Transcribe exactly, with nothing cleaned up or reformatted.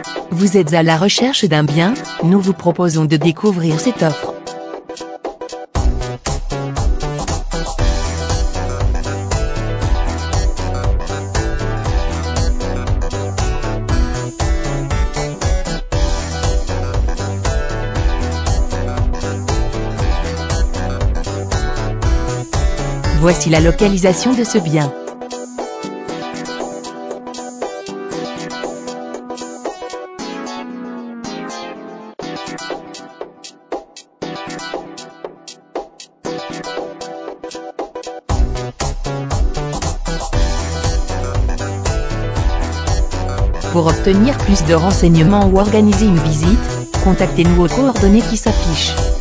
Vous êtes à la recherche d'un bien? Nous vous proposons de découvrir cette offre. Voici la localisation de ce bien. Pour obtenir plus de renseignements ou organiser une visite, contactez-nous aux coordonnées qui s'affichent.